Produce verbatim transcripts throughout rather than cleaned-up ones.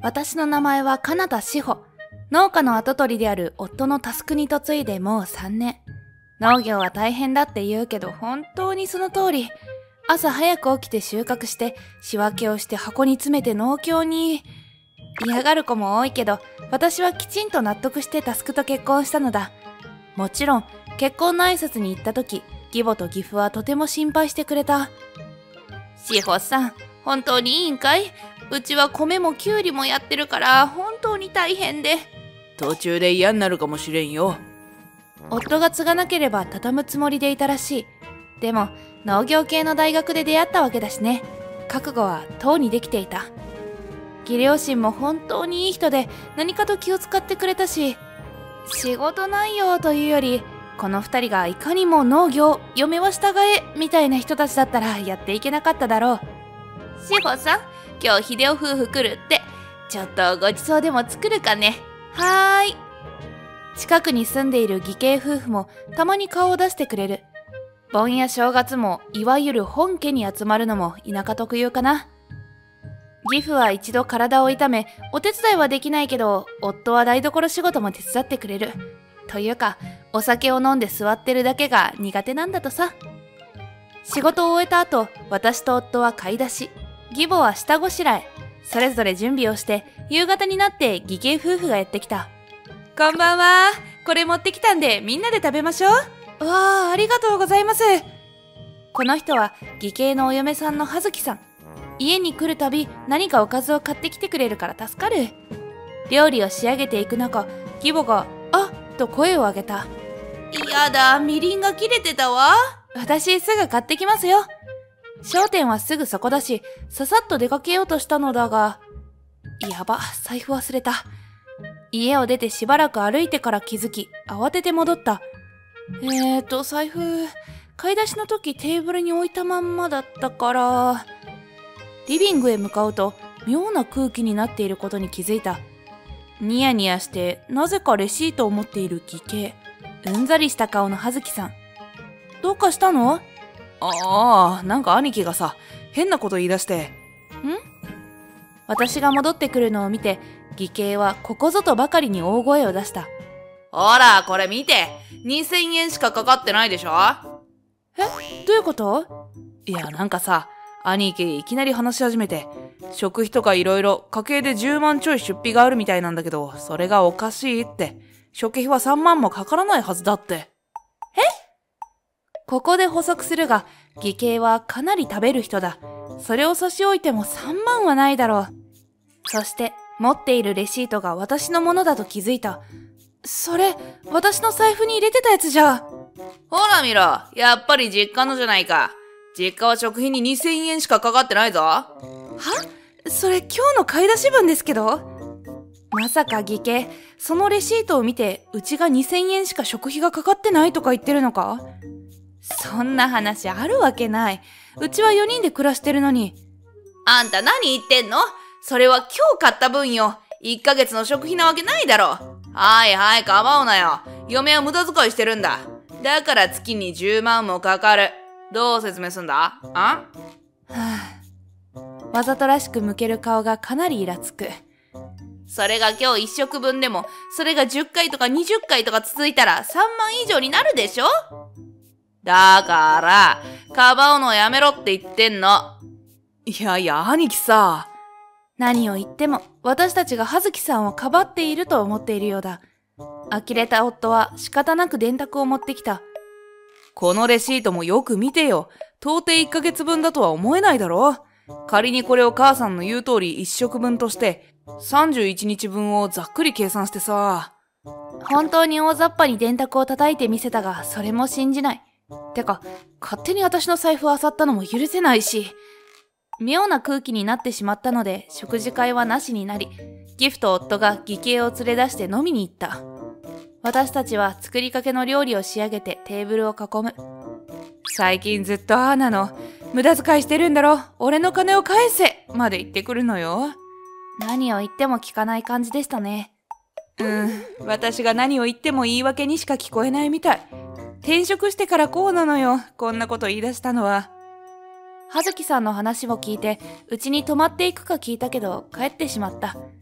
私の名前は金田志保。農家の跡取りである夫の佑に嫁いでもうさんねん。農業は大変だって言うけど本当にその通り。朝早く起きて収穫して仕分けをして箱に詰めて農協に。嫌がる子も多いけど私はきちんと納得して佑と結婚したのだ。もちろん結婚の挨拶に行った時、義母と義父はとても心配してくれた。志保さん、本当にいいんかい？うちは米もきゅうりもやってるから本当に大変で。 途中で嫌になるかもしれんよ。 夫が継がなければ畳むつもりでいたらしい。でも農業系の大学で出会ったわけだしね。覚悟はとうにできていた。義両親も本当にいい人で何かと気を使ってくれたし、仕事内容というよりこの二人がいかにも農業、嫁は従えみたいな人たちだったらやっていけなかっただろう。志保さん、今日秀夫夫婦来るって。ちょっとごちそうでも作るかね。はーい。近くに住んでいる義兄夫婦もたまに顔を出してくれる。盆や正月もいわゆる本家に集まるのも田舎特有かな。義父は一度体を痛め、お手伝いはできないけど、夫は台所仕事も手伝ってくれる。というか、お酒を飲んで座ってるだけが苦手なんだとさ。仕事を終えた後、私と夫は買い出し、義母は下ごしらえ、それぞれ準備をして、夕方になって義兄夫婦がやってきた。こんばんは。これ持ってきたんでみんなで食べましょう。わあ、ありがとうございます。この人は義兄のお嫁さんの葉月さん。家に来るたび何かおかずを買ってきてくれるから助かる。料理を仕上げていく中、義母が「あっ!」と声を上げた。やだ、みりんが切れてたわ。私すぐ買ってきますよ。商店はすぐそこだし、ささっと出かけようとしたのだが、やば、財布忘れた。家を出てしばらく歩いてから気づき、慌てて戻った。えーと、財布、買い出しの時テーブルに置いたまんまだったから。リビングへ向かうと、妙な空気になっていることに気づいた。ニヤニヤして、なぜかレシートを持っている義兄。うんざりした顔の葉月さん。どうかしたの？ ああ、なんか兄貴がさ、変なこと言い出して。ん？ 私が戻ってくるのを見て、義兄はここぞとばかりに大声を出した。 ほら、これ見て。にせんえんしかかかってないでしょ？ え？どういうこと？ いや、なんかさ、兄貴いきなり話し始めて、食費とかいろいろ家計でじゅうまんちょい出費があるみたいなんだけど、それがおかしいって。食費はさんまんもかからないはずだって。え？ ここで補足するが、義兄はかなり食べる人だ。それを差し置いてもさんまんはないだろう。そして、持っているレシートが私のものだと気づいた。それ、私の財布に入れてたやつじゃ。 ほら見ろ、やっぱり実家のじゃないか。実家は食費ににせんえんしかかかってないぞ。は？ それ今日の買い出し分ですけど？まさか義兄、そのレシートを見て、うちがにせんえんしか食費がかかってないとか言ってるのか？そんな話あるわけない。うちはよにんで暮らしてるのに。 あんた何言ってんの？それは今日買った分よ。いっかげつの食費なわけないだろ。はいはい、かばうなよ。嫁は無駄遣いしてるんだ。だから月にじゅうまんもかかる。どう説明すんだ？あ？はぁ、わざとらしく向ける顔がかなりイラつく。 それが今日いっ食分でも、それがじゅっかいとかにじゅっかいとか続いたらさんまん以上になるでしょ？だから、かばうのやめろって言ってんの。いやいや、兄貴さ。 何を言っても、私たちが葉月さんをかばっていると思っているようだ。呆れた夫は仕方なく電卓を持ってきた。 このレシートもよく見てよ。到底いっかげつぶんだとは思えないだろ？仮にこれを母さんの言う通りいっ食分として、さんじゅういちにちぶんをざっくり計算してさ。 本当に大雑把に電卓を叩いてみせたが、それも信じない。てか、勝手に私の財布を漁ったのも許せないし。妙な空気になってしまったので、食事会はなしになり、義父と夫が義兄を連れ出して飲みに行った。私たちは作りかけの料理を仕上げてテーブルを囲む。最近ずっとああなの。無駄遣いしてるんだろ。俺の金を返せまで言ってくるのよ。何を言っても聞かない感じでしたね。 うん、私が何を言っても言い訳にしか聞こえないみたい。転職してからこうなのよ。こんなこと言い出したのは。 葉月さんの話を聞いて、うちに泊まっていくか聞いたけど、帰ってしまった。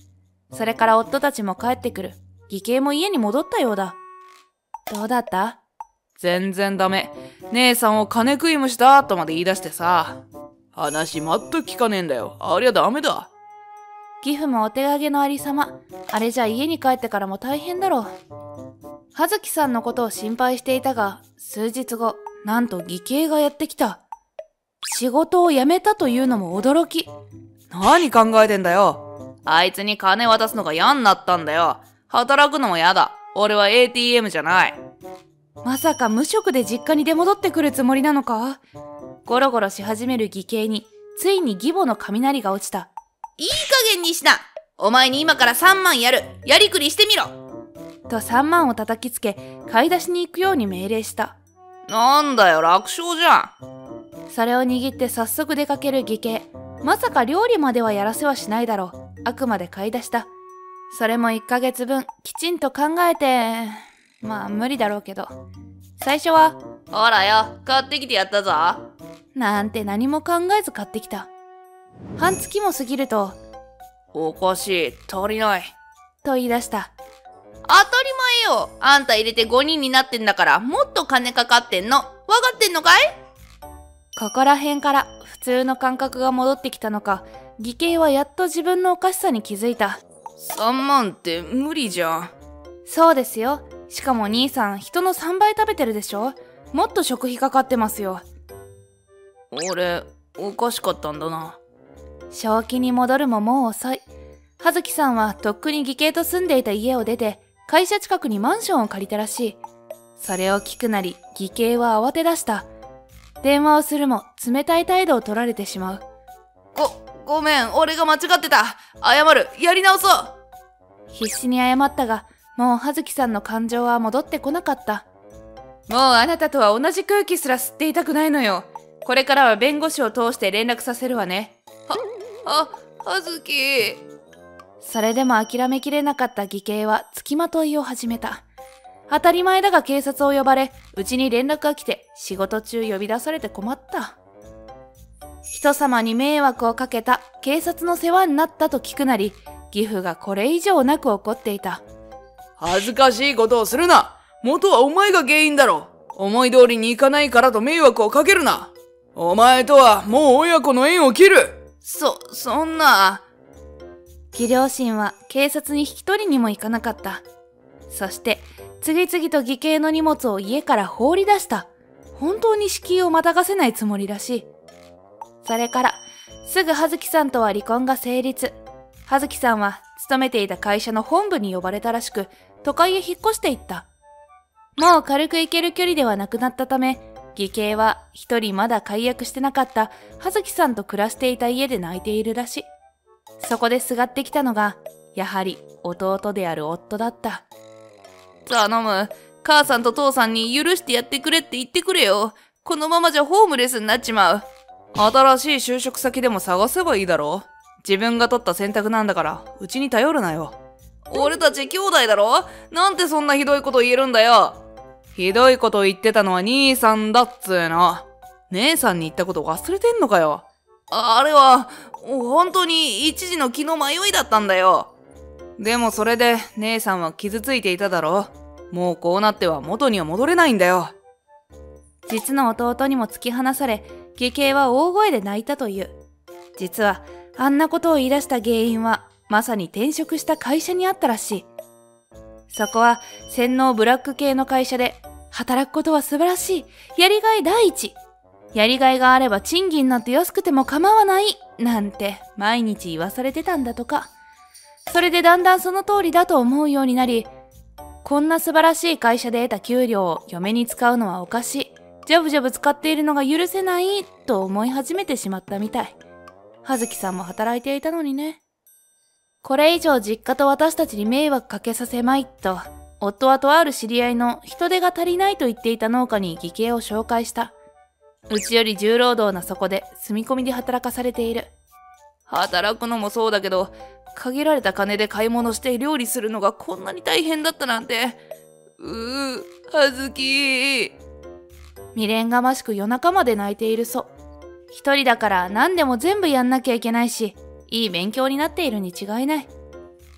それから夫たちも帰ってくる。義兄も家に戻ったようだ。どうだった？ 全然ダメ。姉さんを金食い虫だとまで言い出してさ。話全く聞かねえんだよ。ありゃダメだ。 義父もお手上げのありさま。あれじゃ家に帰ってからも大変だろう。葉月さんのことを心配していたが、数日後、なんと義兄がやってきた。仕事を辞めたというのも驚き。 何考えてんだよ。あいつに金渡すのが嫌になったんだよ。働くのも嫌だ。俺は エーティーエム じゃない。 まさか無職で実家に出戻ってくるつもりなのか？ゴロゴロし始める義兄に、ついに義母の雷が落ちた。 いい加減にしな。お前に今からさんまんやる。やりくりしてみろ。 とさんまんを叩きつけ、買い出しに行くように命令した。 なんだよ、楽勝じゃん。 それを握って早速出かける義兄。まさか料理まではやらせはしないだろう。あくまで買い出しだ。それもいっかげつぶん、きちんと考えて、まあ無理だろうけど。最初は、 ほらよ、買ってきてやったぞ。 なんて何も考えず買ってきた。半月も過ぎると、 おかしい、足りない。 と言い出した。 当たり前よ。あんた入れてごにんになってんだから、もっと金かかってんの。わかってんのかい？ ここら辺から普通の感覚が戻ってきたのか、義兄はやっと自分のおかしさに気づいた。 さんまんって無理じゃん。 そうですよ。しかも兄さん、人のさんばい食べてるでしょ？もっと食費かかってますよ。 俺、おかしかったんだな。 正気に戻るももう遅い。葉月さんはとっくに義兄と住んでいた家を出て、会社近くにマンションを借りたらしい。それを聞くなり、義兄は慌て出した。電話をするも冷たい態度を取られてしまう。 ご、ごめん、俺が間違ってた。謝る、やり直そう。 必死に謝ったが、もう葉月さんの感情は戻ってこなかった。 もうあなたとは同じ空気すら吸っていたくないのよ。これからは弁護士を通して連絡させるわね。は、あ、葉月。 それでも諦めきれなかった義兄は付きまといを始めた。当たり前だが警察を呼ばれ、うちに連絡が来て仕事中呼び出されて困った。人様に迷惑をかけた、警察の世話になったと聞くなり、義父がこれ以上なく怒っていた。 恥ずかしいことをするな。元はお前が原因だろ。思い通りにいかないからと迷惑をかけるな。お前とはもう親子の縁を切る。そ、そんな。 義両親は警察に引き取りにも行かなかった。そして、次々と義兄の荷物を家から放り出した。本当に敷居をまたがせないつもりらしい。それから、すぐ葉月さんとは離婚が成立。葉月さんは勤めていた会社の本部に呼ばれたらしく、都会へ引っ越していった。もう軽く行ける距離ではなくなったため、義兄は一人まだ解約してなかった葉月さんと暮らしていた家で泣いているらしい。そこですがってきたのが、やはり弟である夫だった。 頼む。母さんと父さんに許してやってくれって言ってくれよ。このままじゃホームレスになっちまう。新しい就職先でも探せばいいだろう。自分が取った選択なんだから、うちに頼るなよ。俺たち兄弟だろ？なんてそんなひどいこと言えるんだよ。ひどいこと言ってたのは兄さんだっつーの。姉さんに言ったこと忘れてんのかよ。あれは、本当に一時の気の迷いだったんだよ。でもそれで姉さんは傷ついていただろう。もうこうなっては元には戻れないんだよ。 実の弟にも突き放され、義兄は大声で泣いたという。実は、あんなことを言い出した原因は、まさに転職した会社にあったらしい。そこは洗脳ブラック系の会社で、働くことは素晴らしい。やりがい第一。やりがいがあれば賃金なんて安くても構わない。なんて毎日言わされてたんだとか。それでだんだんその通りだと思うようになり、こんな素晴らしい会社で得た給料を嫁に使うのはおかしい。ジャブジャブ使っているのが許せないと思い始めてしまったみたい。葉月さんも働いていたのにね。これ以上実家と私たちに迷惑かけさせまいと、夫はとある知り合いの人手が足りないと言っていた農家に義兄を紹介した。うちより重労働なそこで住み込みで働かされている。 働くのもそうだけど、限られた金で買い物して料理するのがこんなに大変だったなんて。うー、葉月。 未練がましく夜中まで泣いているそう。一人だから何でも全部やんなきゃいけないし、いい勉強になっているに違いない。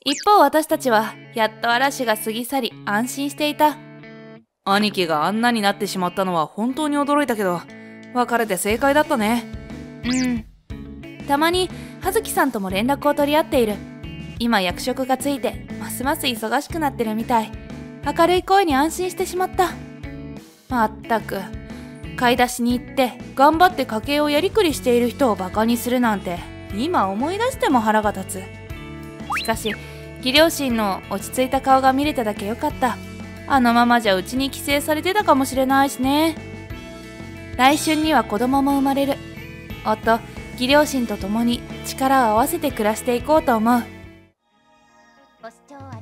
一方私たちはやっと嵐が過ぎ去り安心していた。 兄貴があんなになってしまったのは本当に驚いたけど、別れて正解だったね。 うん。たまに葉月さんとも連絡を取り合っている。今役職がついてますます忙しくなってるみたい。明るい声に安心してしまった。まったく、買い出しに行って頑張って家計をやりくりしている人をバカにするなんて今思い出しても腹が立つ。しかし義両親の落ち着いた顔が見れただけよかった。あのままじゃうちに帰省されてたかもしれないしね。来春には子供も生まれる。夫、義両親と共に力を合わせて暮らしていこうと思う。ご視聴